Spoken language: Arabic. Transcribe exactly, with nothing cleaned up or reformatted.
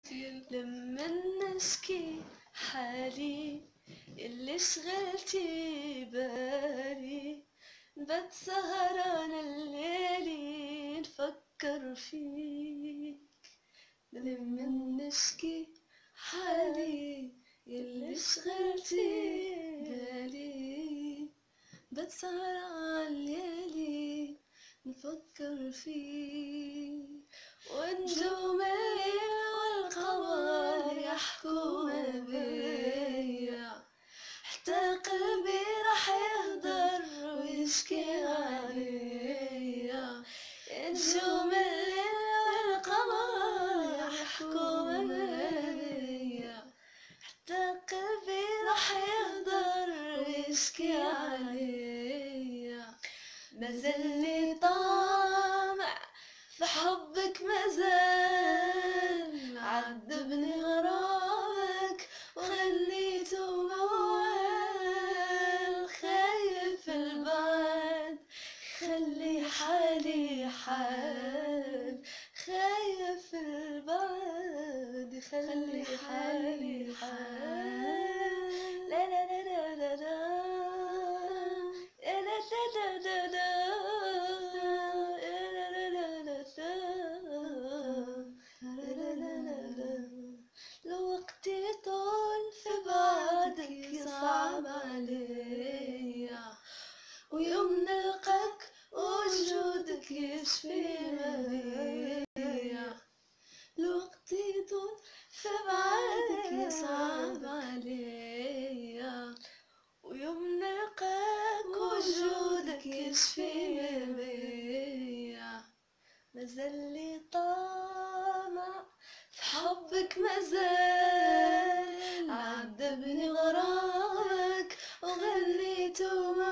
لما نشكي حالي اللي شغلتي بالي، بات سهران الليلي نفكر فيك. لما نشكي حالي اللي شغلتي بالي، بات سهران الليلي نفكر فيك. ونجوم الليل والقمر يحكوا بيا، حتى قلبي راح يهدر ويشكي عليا. نجوم الليل والقمر يحكوا بيا، حتى قلبي راح يهدر ويشكي عليا. مازالي طامع في حبك، مازال عذبني غرامك وخليته موال. خايف البعد خلي حالي حال، خايف البعد خلي حالي حال. لا لا لا لا لا لا لا لا لا لا لو وقتي طول في بعدك يصعب عليا، ويوم نلقاك وجودك يشفي مهيا. لو وقتي طول في بعدك يصعب عليا، ويوم نلقاك وجودك يشفي مهيا. مازالي طامع في حبك، مازال عذبني غرامك وغنيته